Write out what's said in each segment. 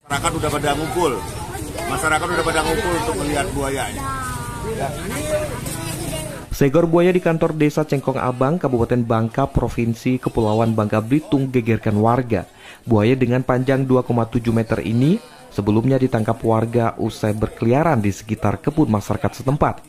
Masyarakat udah pada ngumpul untuk melihat buaya. Seekor buaya di kantor desa Cengkong Abang, Kabupaten Bangka, Provinsi Kepulauan Bangka Belitung gegerkan warga. Buaya dengan panjang 2,7 meter ini sebelumnya ditangkap warga usai berkeliaran di sekitar kebun masyarakat setempat.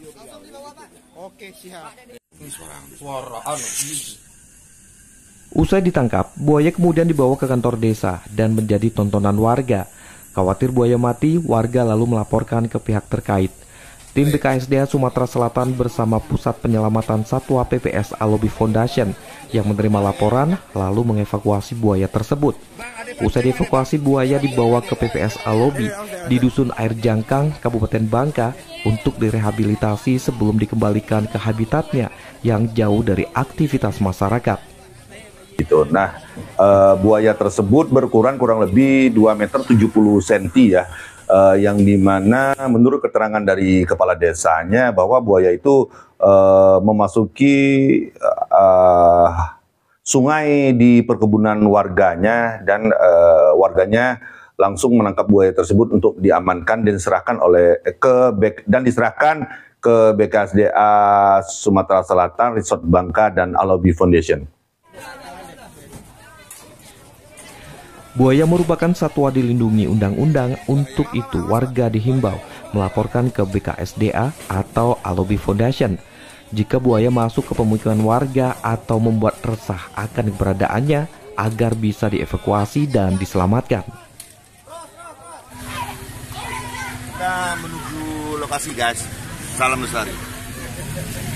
Usai ditangkap, buaya kemudian dibawa ke kantor desa dan menjadi tontonan warga. Khawatir buaya mati, warga lalu melaporkan ke pihak terkait. Tim BKSDA Sumatera Selatan bersama Pusat Penyelamatan Satwa PPS Alobi Foundation yang menerima laporan lalu mengevakuasi buaya tersebut. Usai dievakuasi, buaya dibawa ke PPS Alobi di Dusun Air Jangkang, Kabupaten Bangka untuk direhabilitasi sebelum dikembalikan ke habitatnya yang jauh dari aktivitas masyarakat. Nah, buaya tersebut berukuran kurang lebih 2 meter 70 cm ya, yang dimana menurut keterangan dari kepala desanya bahwa buaya itu memasuki sungai di perkebunan warganya dan warganya langsung menangkap buaya tersebut untuk diamankan dan diserahkan ke BKSDA Sumatera Selatan, Resort Bangka dan Alobi Foundation. Buaya merupakan satwa dilindungi undang-undang, untuk itu warga dihimbau melaporkan ke BKSDA atau Alobi Foundation jika buaya masuk ke pemukiman warga atau membuat resah akan keberadaannya agar bisa dievakuasi dan diselamatkan. Kita menuju lokasi guys, salam lestari.